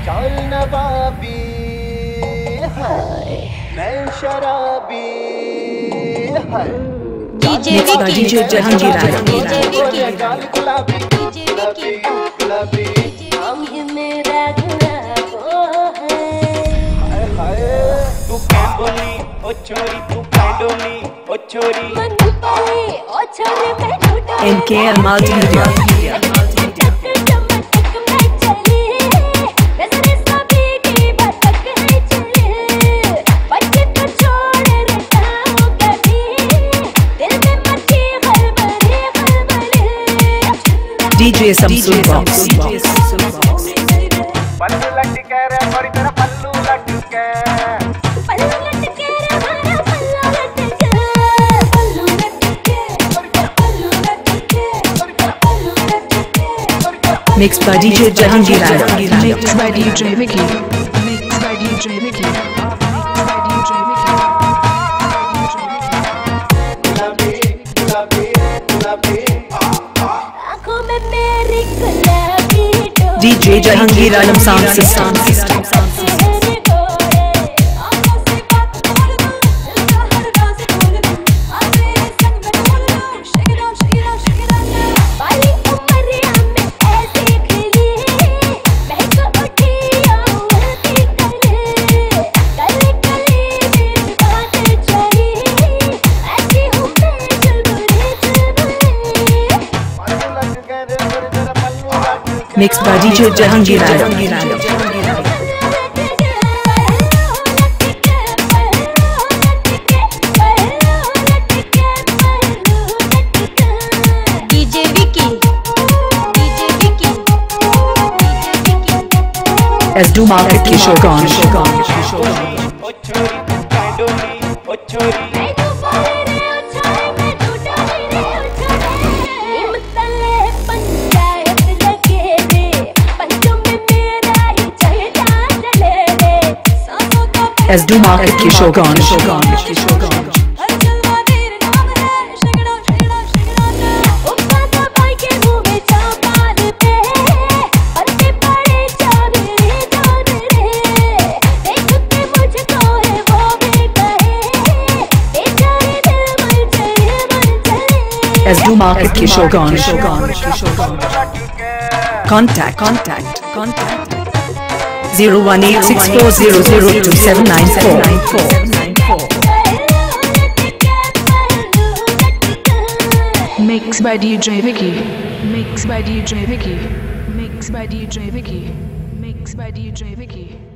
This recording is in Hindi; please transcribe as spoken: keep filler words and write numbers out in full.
चाल नवाबी है, मैं शराबी है। डीजे डीजे जहांगीर गाल गुलाबी गुलाबी गुलाबी मेरा गुलाबो है। हाय हाय तू कैंडोली ओ छोरी, तू कैंडोली ओ छोरी, मन पाए ओ छोरी मैं झूठा इनके मल्टीमीडिया डीजे समसूल बॉक्स पल्लू लटके रे मोरी तेरा पल्लू लटके, पल्लू लटके रे हमारा पल्लू लटके, पल्लू लटके पल्लू लटके पल्लू लटके। Mixed by DJ Jahangir, Mixed by DJ Vicky, Mixed by DJ Vicky, Mixed by DJ Vicky। गुलाबी गुलाबी गुलाबी आँखों में मेरी गुलाबी डोर, DJ Jahangir Alam sound system. तेरे गोरे आँखों से बात बोल दूँ, दिल का हर राज खोल दूँ, आ मेरे संग में डोल दूँ, shake it out, shake it out, shake it out now। बाली उमरिया में ऐसी खिली, महक उठी उड़ती कली, कली कली में बातें चली, ऐसी हूँ मैं चुलबुली चुलबुली। पल्लू लटके रे मोरी तेरा पल्लू लटके। Mixed by DJ Jahangir Alam. DJ Vicky, DJ Vicky, एसडू मार्केट किशोरगंज। ओ छोरी तू कैंडोली ओ छोरी, मैं तो बोले रे उछाले मैं झूठा रे उछाले, निमतले पंचायत लगे रे, पंचों में मेरा ही चहेता चले रे, सांसों का एसडू मार्केट किशोरगंज। हर जलवा तेरे नाम है, shake it out, shake it out, shake it out now। उप्पा दबाई के मुँह में चौपाल पे, पलके पड़े चाँद रे चाँद रे, देख के मुझको है वो भी कहे, बेचारे दिल मर चले मर चले। एसडू मार्केट किशोरगंज। पल्लू लटके। Contact, contact, contact. zero one eight six four zero zero two seven nine four. Mixed by DJ Vicky, Mixed by DJ Vicky, Mixed by DJ Vicky, Mixed by DJ Vicky।